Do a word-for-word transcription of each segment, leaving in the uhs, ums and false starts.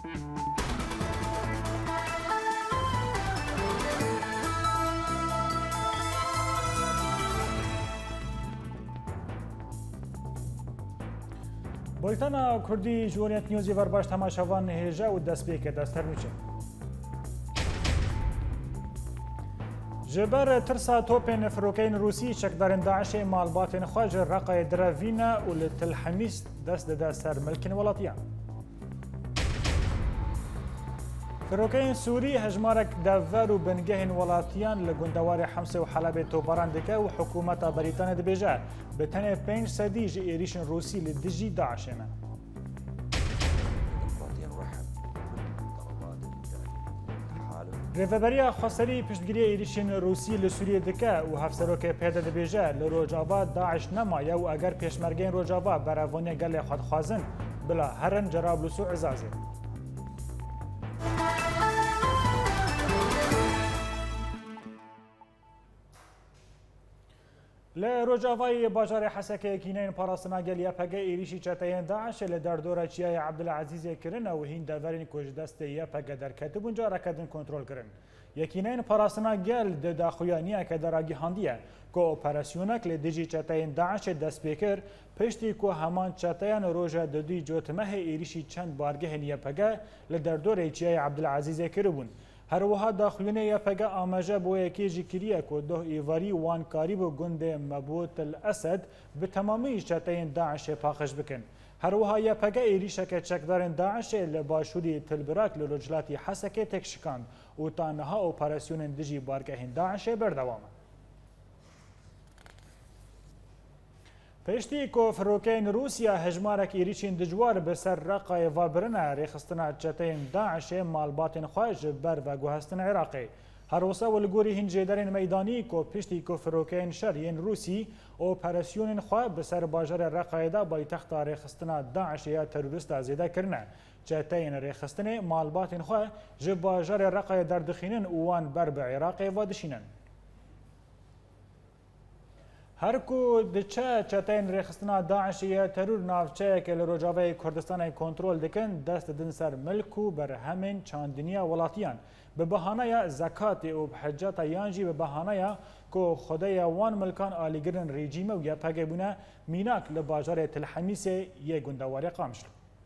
بولتانا کردی جوانیت نیوزی ورباش تماشاوان هیجه و دست بیکه دستر میشه. جبر ترسا توپین فروکین روسی چکدارن داعش مالباتین خواج رقای دراوینا و لتلحمیس دست دست سر ملکن ولاتیان. فروکین سوری هجمارک دور و بنگهن ولاتیان لگندوار حمس و حلب توباران دکه و حکومت بریتان دبیجه به تنه پنج سدی جی ایریشن روسی لدجی داعشنا. ریفبریا خسری پشتگیری ایریشن روسی لسوریه دکه و هفسروک پیدا دبیجه لروجاوا داعش نمایه و اگر پیشمرگین روجاوا براوانی گل خود خوازن بلا هرن جرابلسو عزازه. لروجاوای بازار حسکه کینین پاراستنا گلیه پگه ایریشی چتاین داعش لدردور چیای عبدالعزیز کرن و هین دورین کجدست یا پگه در کتبون جا رکدن کنترل کرن. یکینین پاراستنا گل د داخویانیه که در آگی هاندیه که اپراسیونک لدیجی چتاین داعش دست بکر پشتی که همان چتاین روژا ددی جوتمه ایریشی چند بارگه نیه پگه لدردور چیای عبدالعزیز کربون. هر وها داخلینه یا پگه آماجه بو یکی جکریه که دو ایواری وان کاریب و گند مبوط الاسد به تمامی چتاین داعش پاخش بکن. هر وها یا پگه ایریشه که چکدارن داعش لباشوری تلبراک لرجلاتی حسکه تکشکاند و تانها اپراسیون دجی بارگه داعش بردوامه. پشتی که فروکین روسیا هجمارک ایریشین دجوار به سر رقای وابرنه ریخستنا چتین داعش مالباتین خواهج بر و گوهستن عراقی. هر وسا ولگوری هنجیدرین میدانی که پشتی که فروکین شرین روسی اپراسیون خواه به سر باجر رقای دا بای تخت ریخستنا داعش یا تروریست زیده کرنه. چتین ریخستن مالباتین خواه جب باجر رقای دردخینن اوان بر به عراقی وادشینن. هر کو دچه چتین ریخستنا داعش یا ترور نافچه که لروجاوه کردستان کنترل دکن دست دن سر ملکو بر همین چاندنیا ولاتیان به بهانه زکات و حجات یانجی به بهانه که خدای وان ملکان آلیگرن رژیم و یا پگه بونه میناک لباجار تلحمیس یه گندواری قامشلو.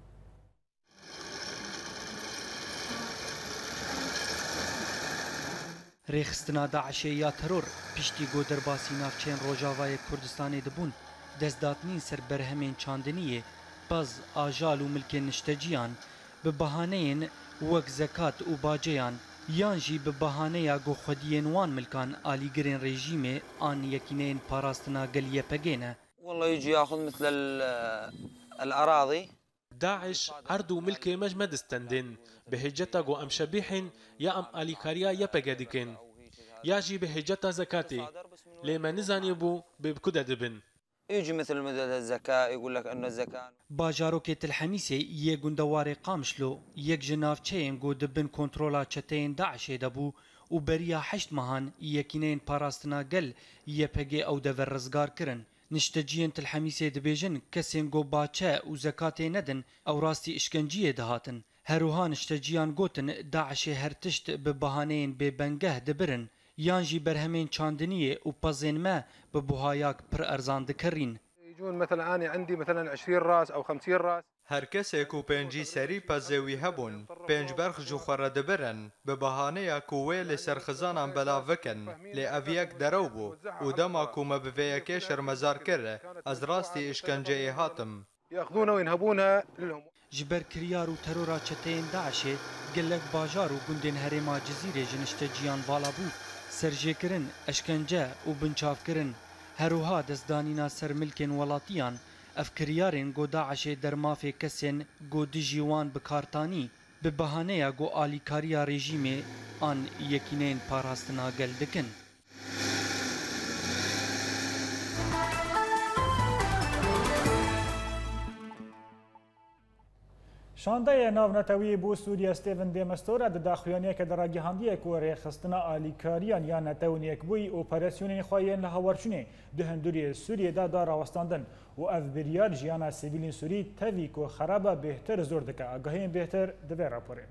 ریخستنا داعش یا ترور پشتی گودر باسی نافچین روجاوای کردستانی دبون دستداتنین سر برهمین چاندنیه باز آجال و ملک نشتجیان به بهانه وک زکات و باجیان یانجی به بهانه گو خودین وان ملکان آلیگرین رژیم آن یکینین پاراستنا گلیه پگینه. والله يجي ياخذ مثل الاراضي داعش أرض ملك مجمد استندن بهجتا جو أم شبيحن يا أم أليكاريا يا بجدكن ياجي بهجتا زكاتي لما نزاني بو ببكده دبن يجي مثل مدد الزكاة يقول لك أنه الزكاة باجاروكي الحميسي يجون دواري قامشلو يك جناف تشين جو دبن كنترولا تشتين داعش دبو وبريا حشت مهان يكينين باراستنا قل يبهجي أو دفر رزقار كرن نشتجين تلحميسي دبيجن كسين جو باچه و زكاتي ندن او راستي اشكنجيه دهاتن هروها نشتجيان قوتن داعش هرتشت ببهانين ببنگه دبرن يانجي برهمين چاندنيه و بازين ما ببوهاياك پر ارزان دكرين يجون مثلا أنا عندي مثلا عشرين راس أو خمسين راس هر کسی کو پنجی سری پزوی هبون پنج برخ جو خورده برن به بهانه کوه لسرخزانان بلا وکن لی اویک دروبو و دما کو مبویک شرمزار کره از راستی اشکنجه هاتم ياخذونها وينهبونها لهم جبر كريار و ترورا چتين داعش قلك باجار و گندن هرما جزيره جنشتجيان والا بو سرجي کرن اشکنجه و بنچاف کرن هروها دزدانينا سر ملكن ولاتيان افکریارین گو داعش در مافی کسین گو دجیوان بکارتانی به بهانه گو آلیکاریا رژیم آن یکینین پاراستنا گل دکن. شانده ناونتوی بو سوریه ستیون دیمستور د داخویانی که در راگیهاندی که ریخستنا آلیکاریان یا نتونیک بوی اپراسیون خواهین لحاورچونه ده هندوری سوریه دا دا راوستاندن و اف بریار جیانا سیویلین سوری تاوی که خرابه بهتر زور دکه آگاهین بهتر دوی راپوره.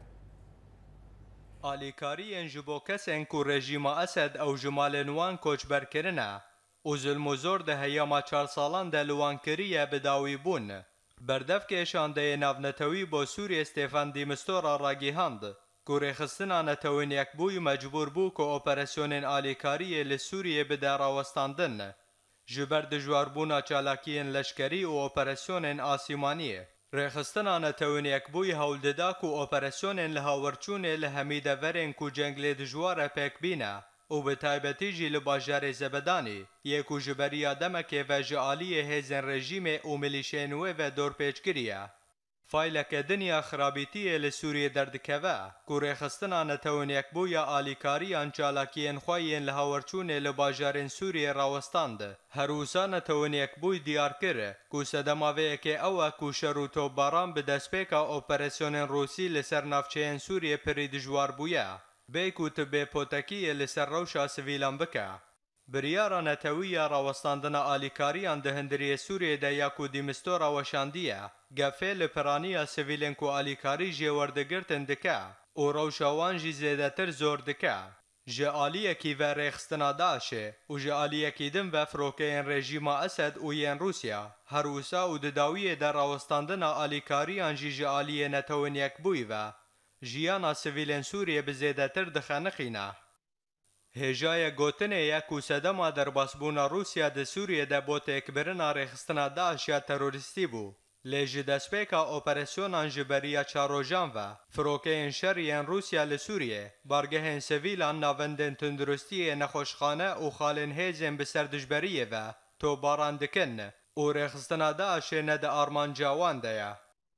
آلیکاریین جبو کسین که رژیم اسد او جمال نوان کوچبر کرنه و ظلم و زور ده هیاما چار سالان ده لوان کریه بداوی بون. بردف که شانده ناونتوی با سوری استیفان دیمستور راگیهاند که ریخستنا نتوین یک بوی مجبور بو که اپراسیون آلیکاری لسوریه به در آوستاندن جبر دجوار بونا چالاکین لشکری و اپراسیون آسیمانیه. ریخستنا نتوین یک بوی هولددا که اپراسیون لهاورچون لحمیده ورین که جنگل دجوار پیک بینه و به تایبتی جی لباجار زبدانی یکو جبری آدمک و جعالی هزن رژیم و ملیشینوه و دور پیچگریه. فایلک دنیا خرابیتی لسوریه دردکوه که ریخستنا نتوین یک بوی آلیکاریان چالاکین خواهین لهاورچون لباجارین سوریه راوستاند. هروسا نتوین یک بوی دیار کره که سدماوه که اوه که شروطو باران به دستپیکا اپراسیون روسی لسر نافچین سوریه پری دجوار بویه. بیکو تبه پوتکی لسر روشا سویلان بکه. بریارا نتویه راوستاندن آلیکاریان ده هندری سوریه ده یاکو دیمستورا وشاندیه گفه لپرانیا سویلن کو آلیکاری جه وردگرتن دکه و روشاوان جی زیده تر زور دکه. جه آلیه کی و ریخستنا داشه و جه آلیه کی دن و فروکه این رژیم اسد و ین روسیا هروسا و دداویه در راوستاندن آلیکاریان جی جه آلیه نتوین یک بوی و جیانا سویلن سوریه بزیده تر دخنقینه. هجای گوتنه یکو سدما در باسبونا روسیا ده سوریه ده بوت اکبرنا ریخستنا داعش یا تروریستی بو. لیج دسپیکا اپراسیونان جبریا چاروجان و فروکه شریان روسیا لسوریه بارگه سویلان ناوندن تندرستی نخوشخانه و خالن هیزن بسر دجبریه و تو باران دکن و ریخستنا داعش ند آرمان جاوان ده.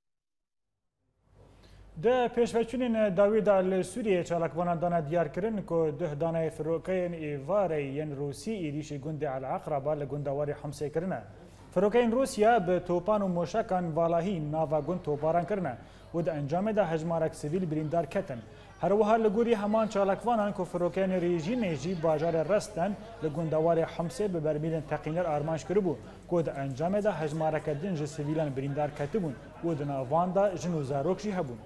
ده پیشوچونین داوید ال سوریه چالکوان دانه دیار کردن که ده دانه فروکین ایواره ین روسی ایریش گند العقربه لگندواری حمسه کردن. فروکین روسیا به توپان و موشکان والاهی ناوا گند توپاران کردن و ده انجام ده هجمارک سیویل بریندار کتن. هر وها لگوری همان چالکوانان که فروکین رژیم جی باجار رستن لگندواری حمسه به برمیل تقینر آرمانش کربو که ده انجام ده هجمارک دنج سیویلان بریندار کتبون و ده ناوان ده جنوزاروک جی هبون.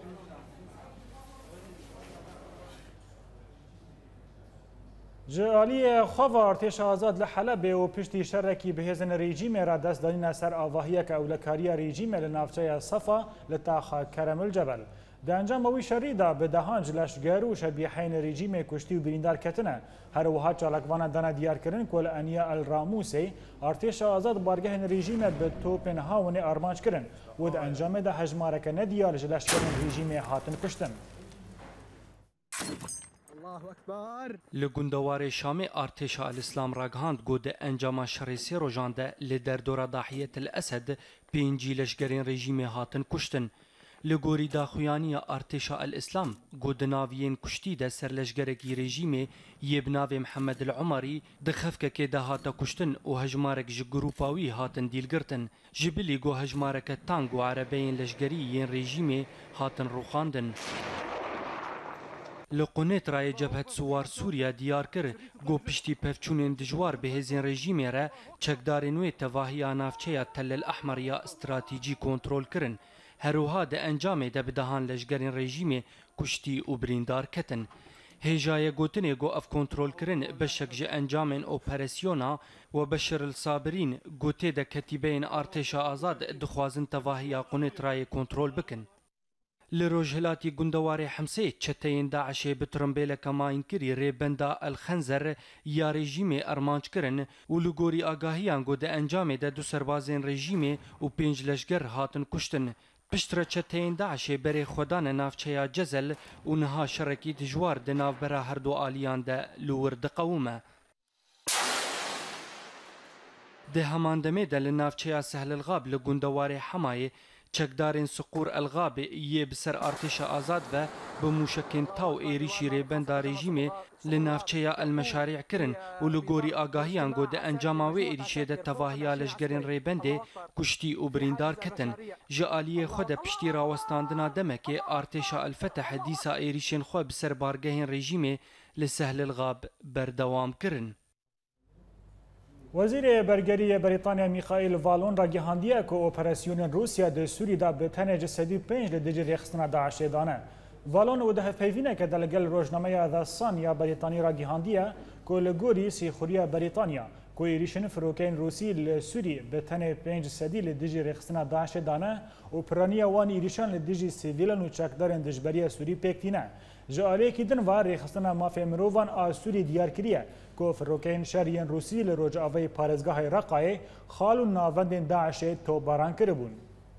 جالی خواه ارتش آزاد لحلب و پشتی شرکی به هزن رژیم را دست دانین سر آواهی که اولکاری رژیم لنافچه صفا لتاخ کرم الجبل. ده انجام اوی شریده به دهانج لشگر و شبیحین رژیم کشتی و بریندار کتنه. هر وها چالکوان دانه دیار کرن کل انیا الراموسی ارتش آزاد بارگه رژیم به توپن هاون آرمانج کرن و ده انجام ده هجمارک ندیار لشگر رژیم هاتن کشتن. لگندوار شام ارتش الاسلام راگهاند گود انجام شریسی روجانده لدردور ضاحیت الاسد پینجی لشگرین رژیم هاتن کشتن. لگوری داخویانی ارتش الاسلام گود ناویین کشتی ده سر لشگرکی رژیم یبناو محمد العمری دخفکه که ده هاتا کشتن و هجمارک جگروپاوی هاتن دیلگرتن. جبلی گو هجمارک تانگ و عربین لشگری ین رژیم هاتن روخاندن. لقونت رای جبهت سوار سوریا دیار کر گو پشتی پفچونین دجوار به هزین رژیم را چکدارنوی تواهی نافچه تل الاحمر یا استراتیجی کنترول کرن. هروها ده انجام ده بدهان لشگرین رژیم کشتی و بریندار کتن. هجای گوتنه گو اف کنترول کرن بشک جه انجام اپراسیونا و بشر الصابرین گوته ده کتیبین ارتش آزاد دخوازن تواهی قونت رای کنترول بکن. لروجهلاتی گندوار حمسه چتین داعش بترمبیل کماین کری ریبندا الخنزر یا رژیم ارمانج کرن و لگوری آگاهیان گو ده انجام ده دو سربازین رژیم و پنج لشگر هاتن کشتن. پشتر چتین داعش بری خودان نافچه جزل و نها شرکی دجوار ده ناف برا هر دو آلیان ده لور ده قومه. ده همان دمه ده لنافچه سهل الغاب لگندوار حمایه چەکدارên سقور ئەلغابێ یê bi ser artêşa azad ve bi mûşekên taw êrişî rêbenda rejîmê li navçeya elmeşarî kirin û li gorî agahiyan got di encama wê êrişê de tevahiya leşgerên rêbendê kuştî û birîndar ketin. Ji aliyê xwe de piştî rawestandina demekê artêşa Elfeteh dîsa êrişên xwe bi ser bargehên rejîmê li Sehlilgab berdewam kirin. وزیر برگری بریتانیا میخائیل والون را گیهاندیه که اپراسیون روسیا در سوری دا به تنه جسدی پنج لدیجی ریخستنا داعش دانه. والون و ده پیوینه که دلگل روزنامه داستان یا بریتانی را گیهاندیه که لگوری سیخوریا بریتانیا که ایریشن فروکین روسی لسوری به تنه پنج سدی لدیجی ریخستنا داعش دانه و پرانیا وان ایریشن لدیجی سیویلن و چکدارن دجبری سوری پکتینه. جاله کی دن و ریخستنا مافیا مروان آسوری دیار کریه که فروکین شریان روسی لروج آوی پارزگاه رقای خالو ناوندین داعش تو باران کربون.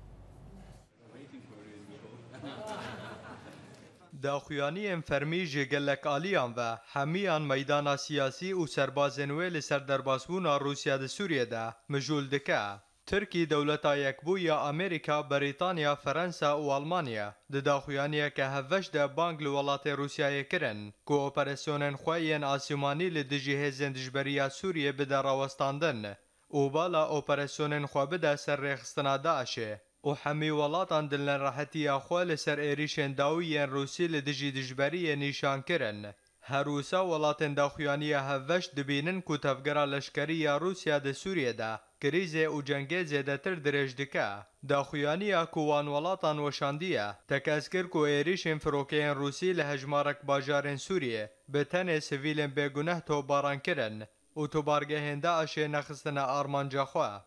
داخویانی فرمی جگلک آلیان و همیان میدان سیاسی و سربازن ویل سردرباسبون روسیا د سوریه ده مجول دکه. ترکی دولتا یکبو یا امریکا، بریتانیا، فرانسا و آلمانیا د داخویانی که هفش ده بانگ لولات روسیای کرن که اپراسیونن خوین آسیمانی لدجی هزن دجبریا سوریه بده راوستاندن و بالا اپراسیونن خو بده سر ریخستنا داعشه و همی ولاتان دلن راحتی اخوال سر ایریشن داویین روسی لدجی دجبری نیشان کرن. هروسا ولاتن داخویانی هفش دبینن که تفگرا لشکری یا روسیا ده سوریه ده کریزه و جنگه زیده تر درج دکه. داخویانی کوان ولاتان وشاندیه تکسکر که ایریشن فروکین روسی لهجمارک باجارن سوریه به تن سویلن بگنه تو باران کرن و تو بارگهن داعش نخستن آرمانجا خواه.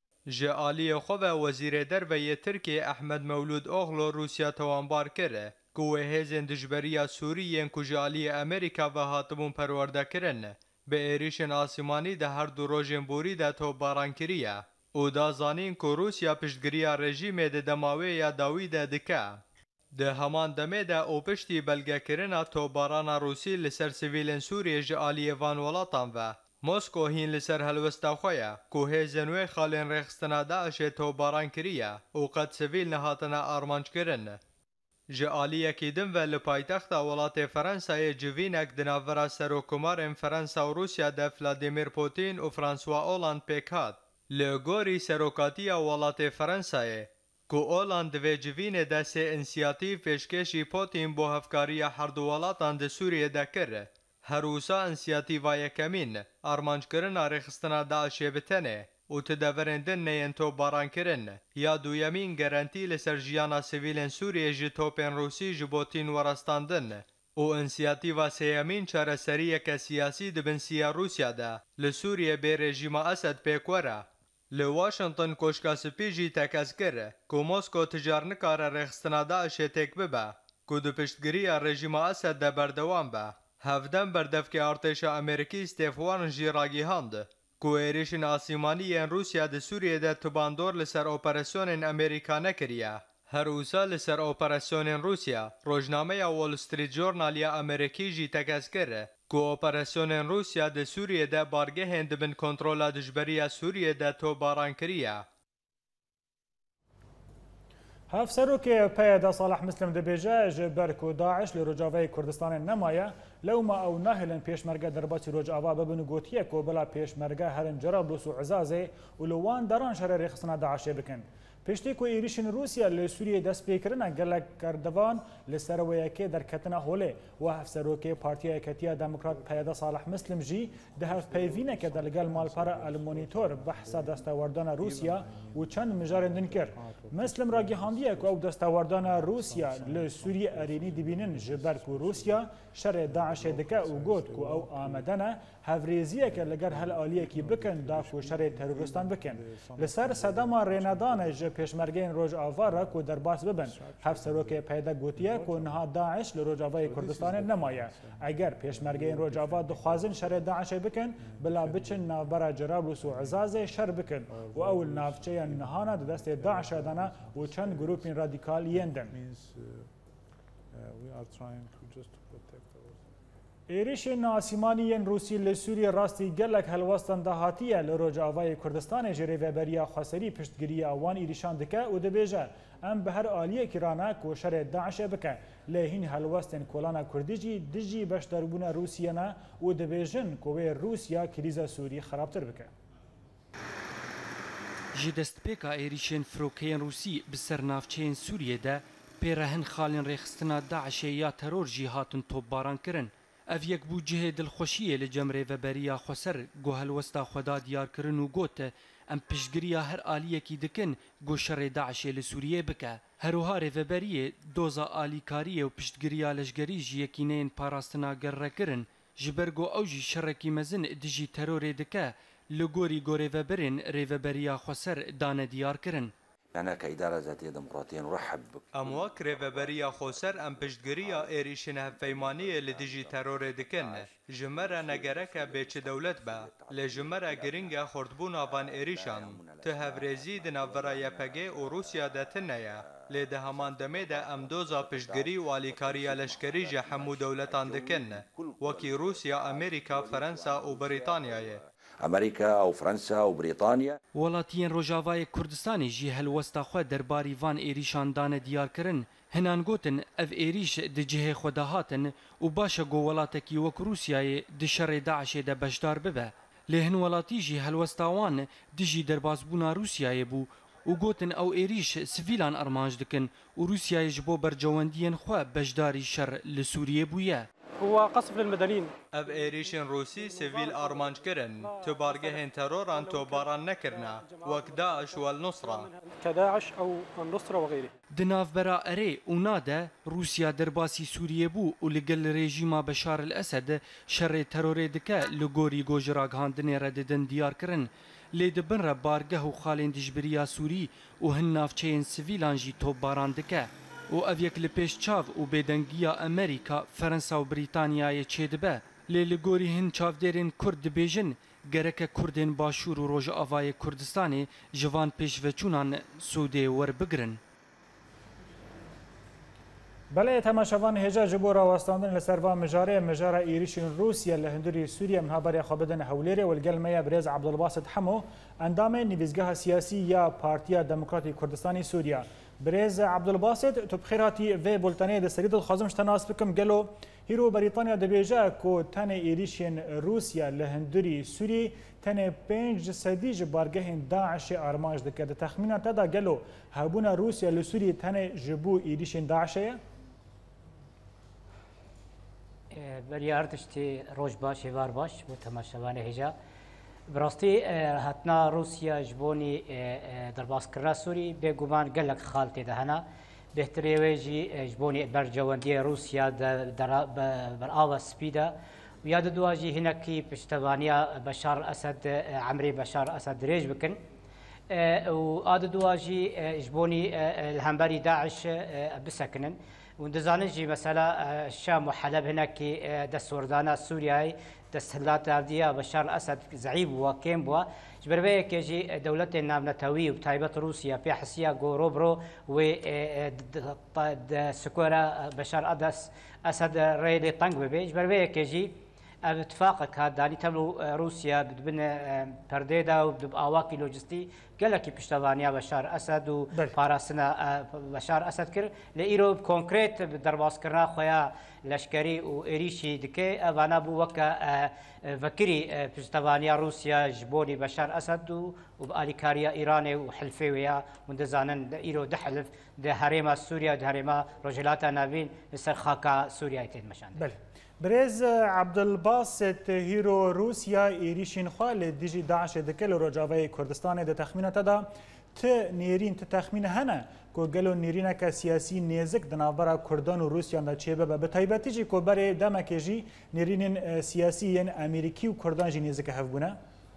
جعالی خواه وزیر دروی ترکیه احمد مولود اغلو روسیا توانبار کرده که هزن دجبریا سوریین که جعالی امریکا و هاتبون پرورده کرن به ایریشن آسیمانی ده هر دو روژن بوری ده تو باران کریه او دا زانین که روسیا پشتگریا رژیم ده دماوی یا داوی ده دکه. ده همان دمه ده او پشتی بلگه کرنا تو باران روسی لسر سویلن سوریه جعالی وان ولاتان و موسکو هین لسر هلوستا خویا که هزنوی خالین رخستنا داعش تو باران کریه او قد سویل نهاتنا آرمانج کرن. جعالیه کی دن و لپایتخت ولات فرانسای جوینک دناورا سروکمارن فرانسا و روسیا ده ولادیمیر پوتین و فرانسوا اولاند پیکات. لگوری سروکاتی ولات فرانسای که اولاند و جوین ده سه انسیاتیو پیشکشی پوتین بو هفکاری هر دو ولاتان ده سوریه ده کره. هروسا انسیاتیوای کمین آرمانج کرن آرخستنا داعش بتنه و تدورندن نین تو باران کرن یا دویمین گرانتی لسر جیانا سویلن سوریه جی توپن روسی جبوتین ورستاندن و انسیاتیوا سیامین چاره سریه که سیاسی دبنسیا روسیا ده لسوریه به رژیم اسد پیکوره. لواشنطن کوشکا سپیجی تکذکر که موسکو تجار نکاره رخستنا داعش تک ببه که دو پشتگیری رژیم اسد ده بردوام به. هفدن بردف که ارتش امریکی استفوان جی راگی هاند که ایریشن آسیمانی این روسیا ده سوریه ده تباندور لسر اپراسیون امریکا نکریه. هر اوسا لسر اپراسیون روسیا روزنامه وال استریت جورنال یا امریکی جی تکذکر که اپراسیون روسیا ده سوریه ده بارگه هند بن کنترول دجبری سوریه ده تو باران کریه. هفسروک پیدا صالح مسلم دبیجه جبرک و داعش لرجاوی کردستان نمایه لوما او نهلن پیشمرگه درباتی رجاوا ببنو گوتیه که بلا پیشمرگه هرن جرابلوس و عزازه و لوان دران شر ریخستنا داعشه بکن. پشتی که ایریشن روسیا لسوریه دست پیکرنا گلک کردوان لسرویه که در کتنا هوله و هفسروک پارتیا کتیا دموکرات پیدا صالح مسلم جی ده هف پیوینه که دلگل مالپارا المونیتور بحثا دستاوردان روسیا و چند مجارندن کرد. مسلم را گیهاندیه که او دستاوردان روسیا لسوریه ارینی دبینن جبرک و روسیا شر داعش دکه و گوت که او آمدنه هفریزیه که لگر هل آلیه کی بکن داکو شر تروریستان بکن. لسر صدام ریندان ج پیشمرگین روج آوا را که درباس ببن. هفسروک پیدا گوتیه که نها داعش لروج آوای کردستان نمایه. اگر پیشمرگین روج آوا دخوازن شر داعش بکن بلا بچن نافبرا جرابلوس و عزاز شر بکن و اول نافچه نهانا دست داعش دانا و چند گروپین رادیکال یندن. êrişên asîmaniyên Rûsî li Sûriye rastî gelek helwestan dahatiye li Rojavayê Kurdistanê ji rêveberiya Xweserî piştgiriya wan êrîşan dike û dibêje em bi her aliyekî rane ku şerê Daişê bike. Lê hîn helwestên kolana Kurdî jî dijî beşdarbûna Rûsye ne û dibêjin ku wê Rûsya krîza Sûrî xerabtir bike. Ji destpêka êrîşên firokeyên Rûsî bi ser navçeyên Sûriyê de pêrehin xalên rêxistina Daişê ya teror jî hatin topbaran kirin. Ev yek bû cihê dilxweşiyê li cem rêveberiya Xweser got helwesta xwe da diyarkirin û got em piştgiriya her aliyekî dikin got şerê Daişê li Sûriyê bike. Herûha rêveberiyê doza alîkariyê û piştgiriya leşgerî ji yekîneyên parastina gerrekirin ji ber got ew jî şerekî mezin dijî terorê dike li gorî gorêveberên rêveberiya Xweser dane diyarkirin. أنا كإدارة ذاتية ديمقراطية نرحب ام وک ریوبریا خوسر ام پشتگیریا ایریشن هفیمانی لدیجی ترور دکن جمره نگرک بیچ دولت با لجمره گرینگ خردبون آوان ایریشان ته هفرزی دناورا یپگه و روسیا دتنیا لده همان دمه ده ام دوزا پشتگیری و آلیکاریا لشکری جه همو دولتان دکن وکی روسیا امریکا فرانسا و بریتانیایه أمريكا أو فرنسا أو بريطانيا. وڵاتیان Rojavayê Kurdistanê jî helwesta xwe derbarî van êrîşan dane diyarkirin. Hinan gotin ev êrîş di cihê xwe de hatin û baş e got welatekî wek Rûsyayê di şerê Daişê de beşdar bibe. Lê hin welatî jî helwesta wan dijî derbasbûna Rûsyayê bû û gotin ew êrîş sivîlan armanc dikin û Rûsyayê ji bo bercewendiyên xwe beşdarî şer li Sûriyê bûye. هو قصف للمدنيين. اف ایریشن روسی سیویل آرمانج کرن تو بارگهن تروران تو باران نکرنا وک داعش والنصرة كداعش أو النصرة وغيره. دنافبرا ارê û nade Rûsya derbasî Sûriyê bû û li gel rejîma Beşar el Esed şerê terorê dike li gorî gojiragihandinê re didin diyarkirin. Lê dibin re bargeh û xalên dijbiriya Sûrî û hin navçeyên sivîlan jî topbaran dike. û ev yek li pêş çav û bêdengiya Amerîka, Fransa û Brîtanyayê çêdibe. Lê li gorî hin çavdêrên Kurd dibêjin gereke Kurdên Başûr û Rojavayê Kurdistanê ji van pêşveçûnan Sûdê werbigirin. Belê temaşevan hêja ji bo rawestandin li ser van mijarê mijara êrişên Rûsya li hundirê Sûriye mihaberê xwe bidin hewlêrê welgelmeya Birêz Abdulbasit Hemo endamê nivîzgeha siyasî ya Partiya Demokratîk Kurdistanê Sûriya. Birêz Abdulbasit tu bi xêr hatî vê bultenê de serî dixwazim ji te nas bikim gelo hîro Brîtanya dibêje ku tenê êrişên Rûsya li hundirê Sûriyê tenê pênc sedî ji bargehên Daişê armanc dike. Di texmîna te de gelo hebûna Rûsya li Sûriyê tenê ji bo êrişên Daişê ye? بریا ارتشتی روز باش هوار باش و تماشاوانه هجا براستی هاتنا روسیا جبونی درباس کرا سوری به گمان گلک خالتی دهنا بهتری ویجی جبونی برجواندی روسیا در بر آوا سپیدا و یاد دواجی هنکی پشتوانیا بشار اسد عمري بشار اسد ريج بكن و آد دواجی جبونی الهمبري داعش بسكنن وندزانن جي مثلا الشام وحلب هناك دستوردانا سوريا دستهلات ديا بشار الاسد زعيب وكيم بوا جبربيه كيجي دولة النامنتوي وبتايبة روسيا في حسيا غوروبرو و سكورا بشار أدس اسد ريلي طنق ببي جبربيه كيجي اتفاقك هذا داني تملو روسيا بدبن برديدا وبدب اواكي لوجستي قالك بشتوانيا بشار اسد وباراسنا بشار اسد كر لايرو كونكريت بدرباس كرنا خويا لشكري وإريشي دكي أنا بو وكا فكري بشتوانيا روسيا جبوني بشار اسد وباليكاريا ايراني وحلفي وندزانن ايرو دحلف ده هريما سوريا ده هريما رجلاتا نافين سرخاكا سوريا يتين مشان بل برێز عبدالباست هیرۆ رووسیا êrîşên xwe li dijî Daişê dike li Rojavayê Kurdistanê de texmîna te da ti nêrîn ti texmîn hene ku gelo nêrîneke siyasî nêzik di navbera Kurdan û Rûsyan de çêbibe bi taybetî jî ku berê demekê jî nêrînên siyasî yên Amerîkî û Kurdan jî nêzik hevbûne?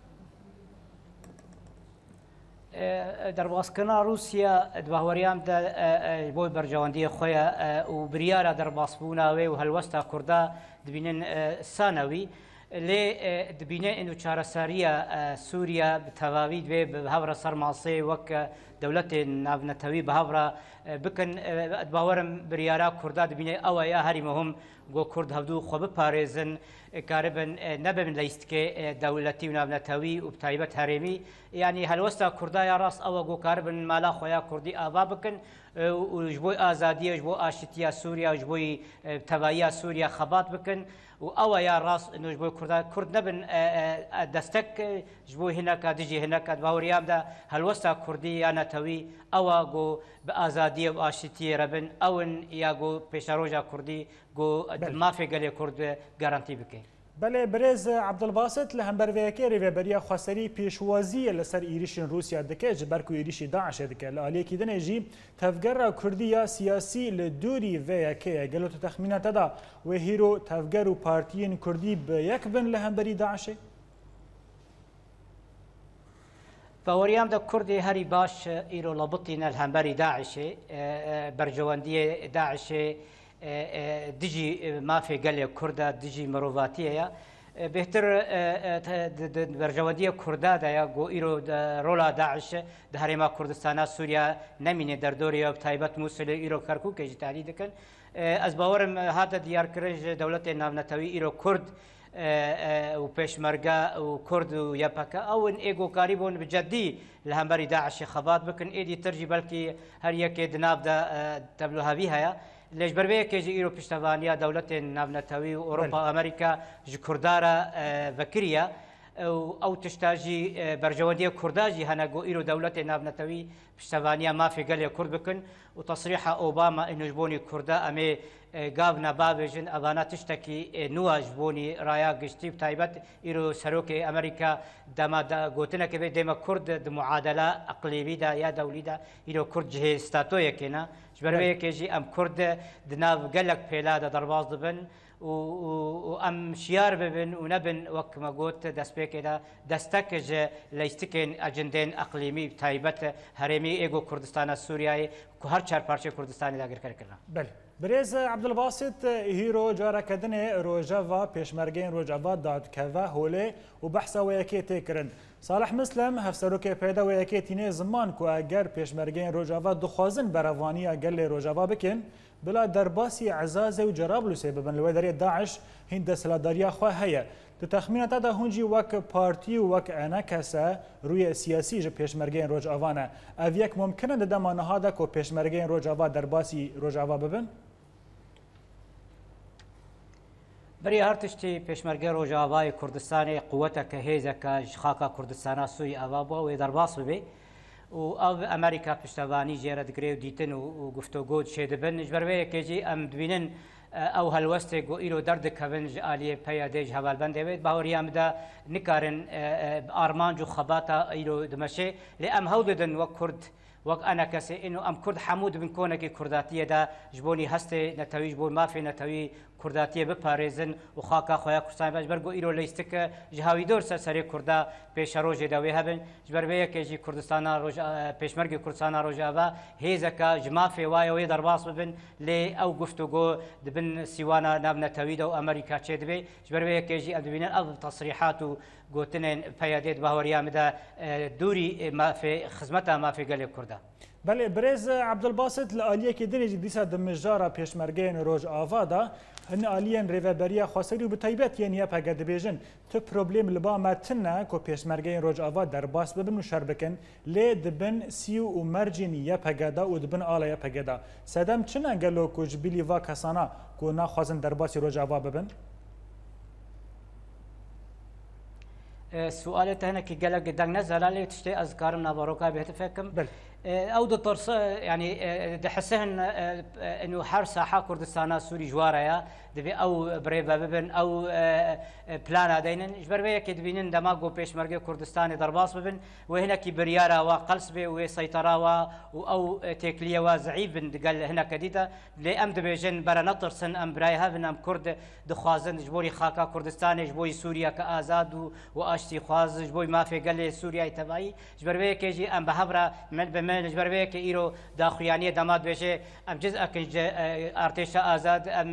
درباسکردنا روسیا دباوریان د بۆی بەرژەوەندیە خۆیە و بریارە دەرباسبووناوێ و هەلوەستا کووردا دبینن سانەوی لێ دبینێ ئین و چارەساریە سووریا بتەواوی دوێ هەورە سەر ماسێ وەک دولت ناونتوی بهاورا بکن باورم بریارا کوردا دبینه او یا هری مهم گو کورد هفدو خوب پارێزن کاربن نبن لیست که دولتی و ناونتوی و بتایبەت هەرێمی یعنی هەلوەستا کوردای ڕاست ئەوە گۆ کاربن مالا خۆیان کوردی ئاوا بکن و ji bo ئازادیە ji bo ئاشتیا سووریا ji bo تەواهیە سووریا خەبات بکن و ئەوە یا ڕاست ji bo کوردا کورد نەبن دەستەک ji bo هینەکە دژی هینەکە باوەریامدا هەلوەستا کوردی یا نەتەوی ئەوە گۆ بە ئازادیە و ئاشتیە رەبن ئەون یا گۆ پێشەڕۆژە کوردی گۆ مافێ گەلێ کورد گارانتی بکەین. بله برز عبدالباسط لهمبرویکی ریوبریا خواستری پیشوازی لسر ایریشن روسیا دکه جبر کو ایریشی داعش دکه لالی کی دنه جی تفگر کردی یا سیاسی لدوری و که گلو تخمینات دا و هیرو تفگر و پارتیین کردی به یک بن لهمبری داعش باوریام دا کردی هری باش ایرو لابطین الهمبری داعش برجواندی داعش دجی مافی گلی کرده دجی مرواتیه بهتر برجوادی کرده دا یا گو ایرو رولا داعش ده هرما کردستان سوریا نمینه در دوری و تایبت موصل ایرو کرکو که جتالی دکن از باورم هذا دیار کرج دولت ناونتوی ایرو کرد و پیشمرگا و کرد و یپکا اون ایگو کاریبون بجدی لهمبری داعش خبات بکن ایدی ترجی بلکی هر یک دناب دا تبلوهاوی هیا ليش بربيه كيجي إيرو بيشتغانيا دولة نافنتاوي وأوروبا أمريكا جي كردارا فكريا أو تشتاجي برجوانية كرداجي هناجو إيرو دولة نافنتاوي بيشتغانيا ما في قال كرد بكن وتصريح أوباما إنه جبوني كردا أمي قابنا بابجن أبانا تشتكي نوا جبوني رايا قشتي بتايبت إيرو سروكي أمريكا دما دا قوتنا كبير ديما كرد دمعادلة أقليمي دا يا دولي دا إيرو كرد جهي ستاتوية كنا جبرويه كيجي أم كرد دناف قلق بيلا دا درباز دبن وأم شيار ببن ونبن وك ما قلت دسبيك دا دستكج ليستكين أجندين أقليمي بتايبت هرمي إيجو كردستان السورياي كهر شهر بارشة كردستاني دا غير كرنا. بله. برز عبدالباسط هیرو جارا کردن روجاوا پیشمرگین روجاوا داد که و هوله و بحث و یکی تکرن صالح مسلم هفسروک پیدا و یکی تینه زمان که اگر پیشمرگین روجاوا دخوازن بروانی اگر روجاوا بکن بلا درباسی عزاز و جرابلوسه ببن لودری داعش هند سلاداریا خواه هیا تخمینات دا هنجی وک پارتی و وک انا کسا روی سیاسی جو پیشمرگین روجاوانه او یک ممکنه دمانه ها دا که پیشمرگین روجاوا درباسی روجاوا ببن بري هرتشتي پیشمرگه روجاوای کردستان قوته که هیزه که خاکا کردستان سوی اوابا و درباس ببی و او امریکا پشتوانی جیره دگری و دیتن و گفتگو شدبن جبروه که جی ام دوینن او هلوسته گو ایرو درد کبن آلیه پیادهج حوال بنده بید باوریام دا نکارن آرمان جو خباتا ایرو دمشه لی ام هوددن و کرد وق أنا كسي إنه أم كرد حمود بن كونك كرداتية دا جبوني هستي نتوي جبون ما في نتوي كرداتية بباريزن وخاكا خويا كردستان باش برجو إيرو ليستك جهاوي دور سرسري كردا بيش روجي داوي هبن جبر بيا كيجي كردستان روجا بيش مرجي كردستان روجا با هيزكا جما في واي وي درباص بن لي أو قفتوجو دبن سيوانا ناب نتوي دو أمريكا تشدبي جبر بيا كيجي أدبين أب تصريحات قوتنين بيادات باوريا مدا دوري ما في خدمتها ما في قلب كردا بله برز عبدالباسط لآلیه که درجه دیسا دمجارا پیشمرگین روج آوادا هن آلیان ریوبریا خواستری و بطیبت یعنی اپا بیجن تو پروبلیم لبا متنه که پیشمرگین روج آواد در باس ببن و شر بکن لی دبن سیو و مرجین یپا گدا و دبن آلا یپا گدا سدم چنه گلو که جبیلی و کسانا که نخوازن در باسی روج آوا ببن؟ سؤال هنا كي قال لك داك نزل عليه تشتي اذكار نابروكا بهتفكم او دكتور يعني دحسهن انه حر ساحه كردستان سوري جواريا دبي او بريبا ببن او بلانا دينن جبربيه كدبينن دماغو بيشمرغي كردستان درباص ببن وهنا كي بريارا وقلسبي وسيطره او تكليه وزعيب قال هنا كديتا لام دبيجن برا نطرسن ام براي هافن ام كرد دخوازن جبوري خاكا كردستان جبوي سوريا كازاد واشتي خواز جبوي ما في قال سوريا تبعي جبربيه كيجي ام بهبره من ئەمە لەژبەرەیە کە ئیرۆ داخوایانیە دەمات بێژێ ئەم جز ئەکنج ئارتێشە ئازاد ئەم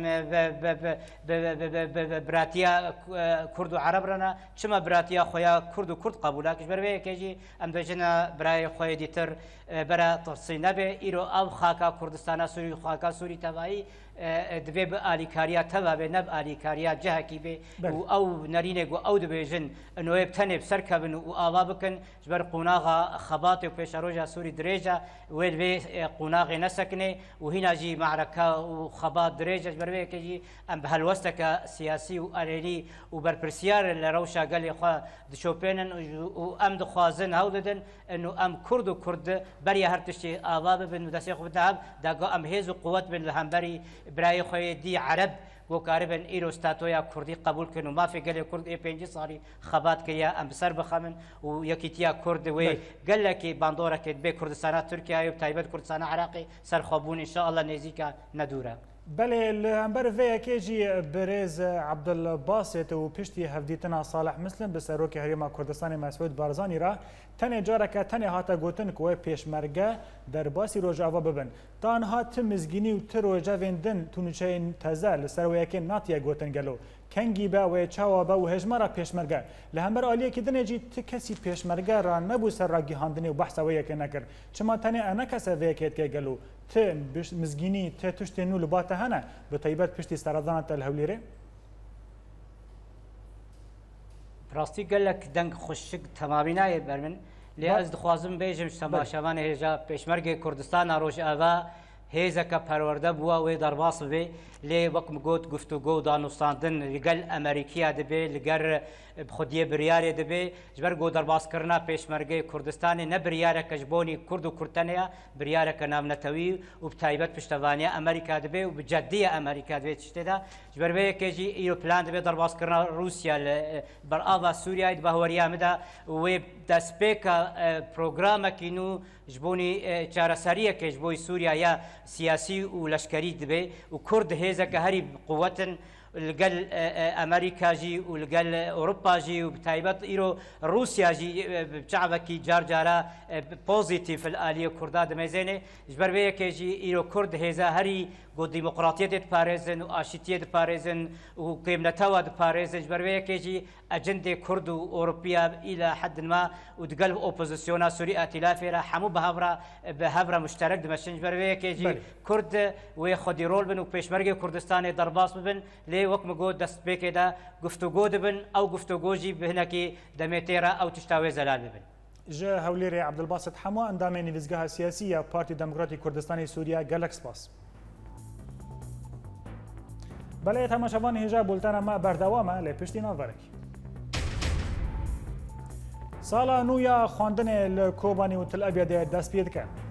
براتیا کورد و عەرەبرەنە چما براتیا خۆیان کورد و کورد قبولا کەژبەرەیەکێژی ئەم دەژنە برای خۆی دیتر بەرە تەفسی نەبێ ئیرۆ ئەو خاکە کوردستانە سووری خاکە سووری تەواهی دەبێ بە ئالیکاریە تەوا بێ نەب ئالیکاریە جەهەکی بێ و ئەو نەرینێک و ئەو دەبێژن ئەنوێ بتەنێ سەرکەبن و ئاوا بکەن ژبەر قوناغا خەباتێ و پێشە ڕۆژە سووری درێژە وێ بێ قوناغی نەسەکنێ و هیناژی معرەکە و خەبات درێژە ژبەرەیەکێژی ئەم بە هەلوەستەکە سیاسی و ئەرێنی و بەرپرسیار لە ڕەوشە گەلێ خوا دشۆپێنن و ئەم دخوازن هەوڵ دەدەن و ئەم کورد و کورد بەریە هەر تشتی ئاوا ببن و دەستێ خۆ بدەهەب داگا ئەم هێز و قووەت بن لە هەمبەری برای خۆی دی عەرەب گۆکاربن ئیرۆ ستاتۆیا کوردی قبول کردن و مافی گەلێ کورد ئێ پێنج ساڵی خەبات کردیا ئەم بەسەر بخەمن و یەکیتیا کورد وێ گەلێکی باندۆرەکێت بێ کوردستانە تورکیا و تایبەت کوردستانە عراقی سەرخۆبوون ئینشاءالله نێزیکە نەدورە. بەێ لە هەمبەر vەیەکێژی برێز عەبدولباسێت و پشتی هەفدیتنا ساڵح مسلم بە سەرۆکی هەرێما کوردستانی مەسعود بارزانی را تەنێ جارەکە تەنێ هاتە گوتن کۆی پێشمەرگە دەرباسی ڕۆژاوا ببن تانها ت مزگینی و ت ڕۆژەvên din تونوچەین تەزە لە سەرەوەیەکێن ناتیە گوتن گەلۆ کەنگی بە وێ چاوە بە و هێژمەرە پێشمەرگە لە هەمبەر ئالیەکی دنێجی ت کەسی پێشمەرگە را نەبوو سەر ڕاگیهاندنی و بەحسەوەیەکە نەکرد چما تەنێ ئەنە کەسە vەیەکێت کێ گەلو ت مزگینی ت توشتێن و لەباتە هەنە بە تایبەت پشتی سەردانە تەل هەولێرێ ڕاستی گەلک دەنگ خوشک تەمامی نایە بەر من لێ ئەس دخوازم بێژم تەماشەوانە هێژە پێشمەرگی کوردستانە ڕۆژئاوا هێزەکە پەروەردە بووە وێ دەرباس بێ لێ وەکم گوت گفتوگۆ و دانوستاندن لەگەل ئەمریکیا دەبێ لەگەر خودیە بریارێ دەبێ ژبەر گۆ دەرباسکردنا پێشمەرگەی کوردستانی نە بریارەکەش بۆنی کورد و کورتەنەیە بریارەکە نامنەتەوی و تایبەت پشتەوانیە ئەمریکا دەبێ و بجددیە ئەمریکا دەبێت شتێدا ژبەرەیەکێژی ئیرۆپلان دەبێت دەرباسکردنا رووسیا لە بەرئاوا سووریای بەهوەریامدا وێ دەستپێکە پرۆگرامەکین و ji bonî çareseriyekê ji bo Sûriya ya siyasî û leşkerî dibe û Kurd hêzeke herî quwetin li gel Amerîka jî û li gel Ewropa jî û bi taybet îro Rûsya jî çavekî car cara pozîtîv fil aliyê Kurda dimezêne ji ber vê yekê jî îro Kurd hêza herî got demokratiyetê diparêzin û aşîtiyê diparêzin û kêmnetewa diparêzin ji ber vê yekê jî ecendê Kurd û Ewropiya îla heddin ma û digel opozisyona Sûrî Etilafê re hemû bi hevra bi hevra müşterek dimeşin ji ber vê yekê jî Kurd wê xwedî rol bin û pêşmergê Kurdistanê derbas bibin lê wek min got destpêkê de guftugû dibin ew guftugû jî bi hinekî demetê re ew tişta wê zelal bibin. Ji Hewlêrê Abdulbasit hemû endamên nivîzgeha siyasî ya Partî Demokratîk Kurdistanê Sûriya gelek spas. Belê temaşevanê hêja bultena me berdewam e lê piştî navberekî. Sala nû ya xwandinê li Kobanî û Til Abyadê dest pê dike.